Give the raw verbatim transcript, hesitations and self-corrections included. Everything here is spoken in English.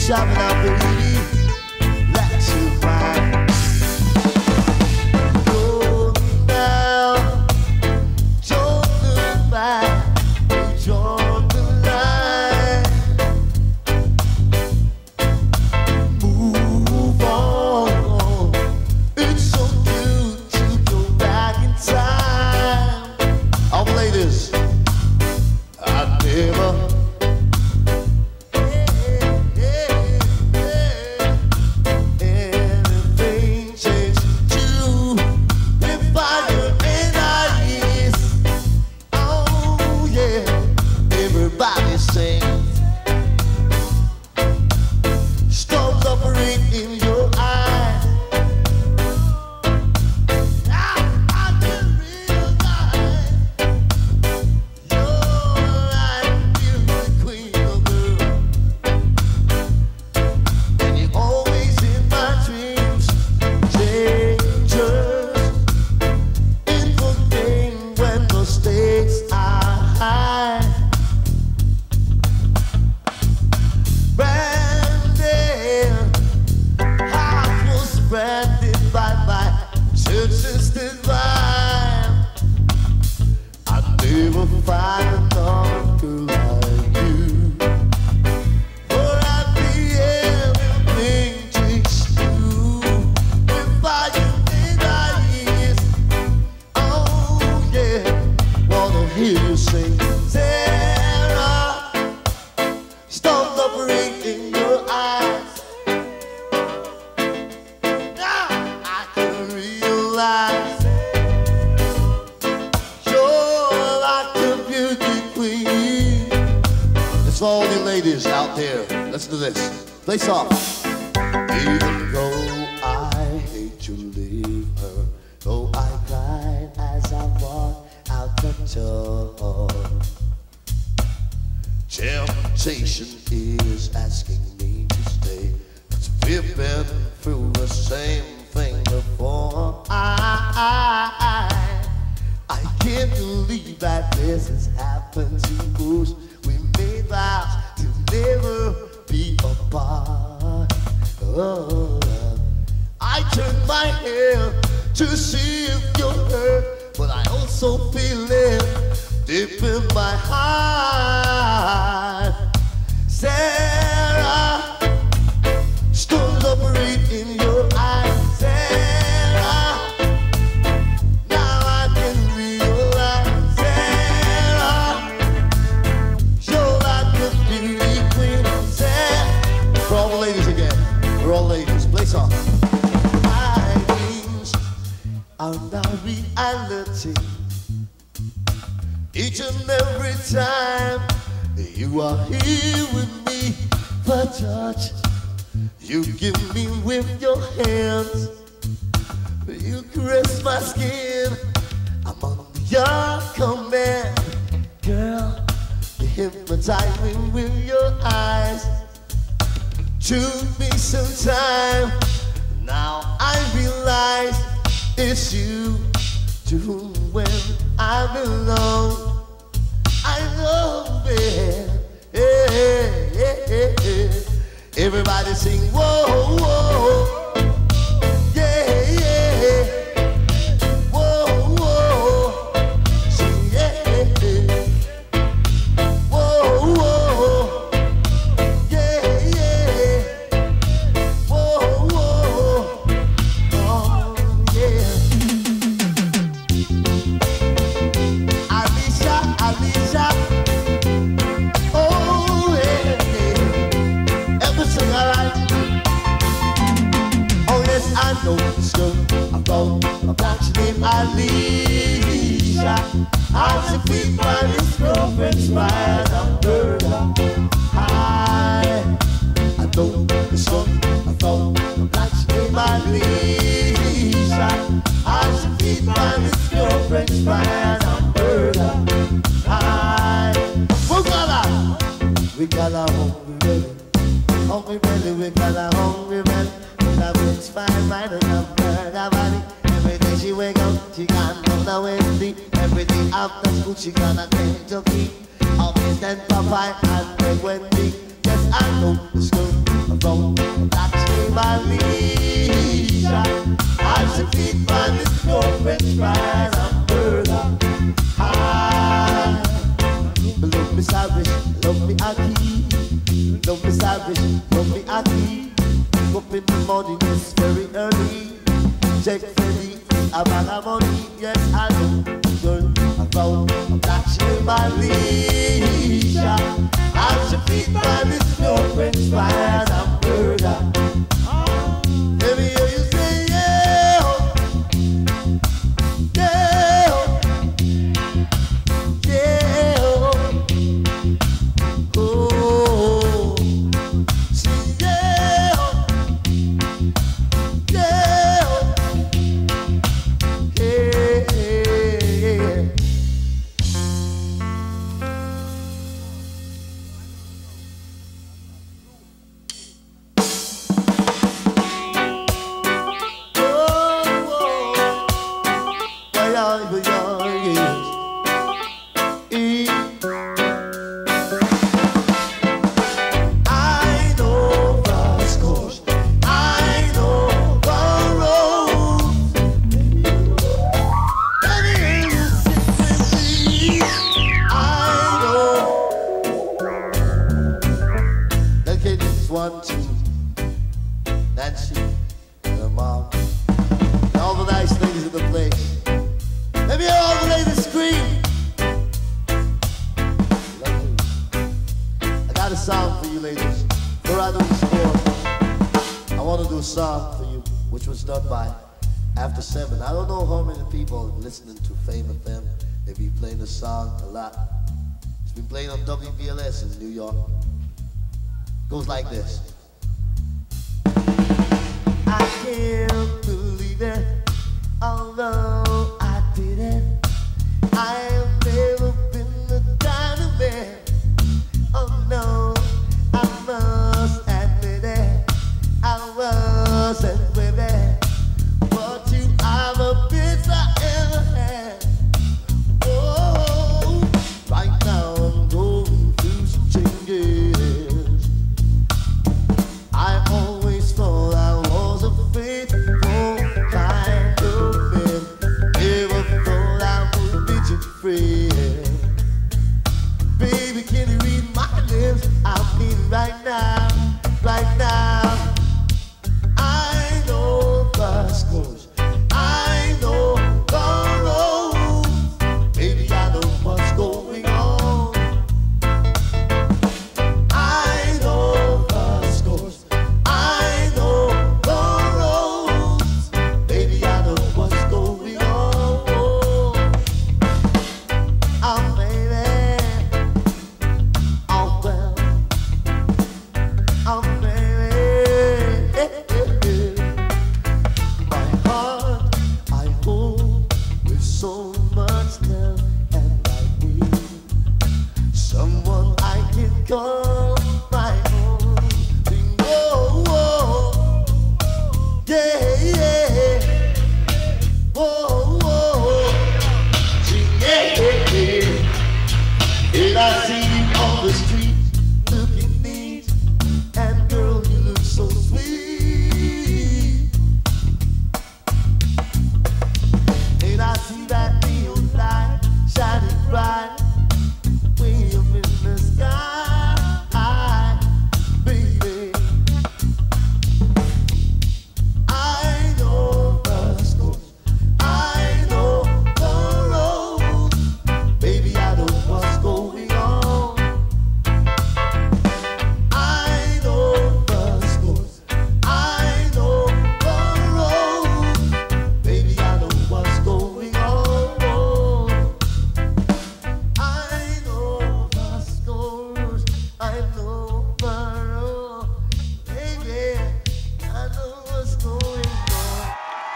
shopping out, baby. Let's find. Go now, don't look back. Join the line. Move on. It's so good to go back in time. All the ladies, I never. Play soft. Even though I hate to leave her, though I cried as I walked out the door. Temptation is asking me to stay, 'cause we've been through the same thing before. I, I, I can't believe that this has happened to us. We made vows to never be apart. Oh, I turned my head to see if you're hurt, but I also feel it deep in my heart. Sarah, storms operate in your eyes. Sarah, now I can realize. Sarah, you're like a beauty queen. For all the ladies again, we're all ladies, play song. My dreams are now reality. Each and every time you are here with me, the touch you give me with your hands, you caress my skin, I'm under your command. Girl, you hypnotize me with your eyes. Took me some time, now I realize it's you to whom when I belong. I love it. Yeah, yeah, yeah, yeah. Everybody sing, whoa, whoa. Yeah, yeah. Whoa, whoa. Sing, yeah, yeah. Whoa, whoa. Alicia, how she feed by this girlfriend's fried hamburger. Hi, I know the song, I thought the black name Alicia, how she feed by this girlfriend's fried hamburger. Hi, we got a, we got a hungry belly, hungry belly, we got a hungry belly. That means fine, right enough, burger body. She wake up, she gone on the Wednesday. Everything after school, she gonna Kentucky. Always then Popeye and Big Wendy. Yes, I know the school. from black to my leisure. I should feed my little French fries and burger. Hi, love me savage, love me aki, love me savage, love me aki. Up in the morning, it's very early. Check for the a bag of money. Yes, I know, girl. I found a black to my leisure. I should feed my little French fries and burger. Let me hear you say yeah, yeah, yeah, oh, see yeah, yeah, yeah. One, two, Nancy, and her mom, and all the nice ladies in the place. Let me hear all the ladies scream. Lovely. I got a song for you ladies. Before I do the score, I want to do a song for you, which was done by After Seven. I don't know how many people are listening to Fame F M. They've been playing the song a lot. It's been playing on W B L S in New York. Goes like this. I can't believe it, although I didn't. I have never been the kind of man. Oh no, I must admit it. I wasn't with it, but you are the best I ever had. Oh, right now I'm going through some changes. I always thought I was a faithful kind of man. Never thought I would be your friend. Baby, can you read my lips? I mean right now, right now. I know the scores, I know the road. Baby, I know what's going on. I know the scores, I know the roads. Baby, I know what's going on. Oh, baby, oh well, oh baby, my heart I hold with so much love, and I need someone I can call my own. Oh, oh, yeah, yeah, oh, oh, yeah, yeah. And I see you on the street.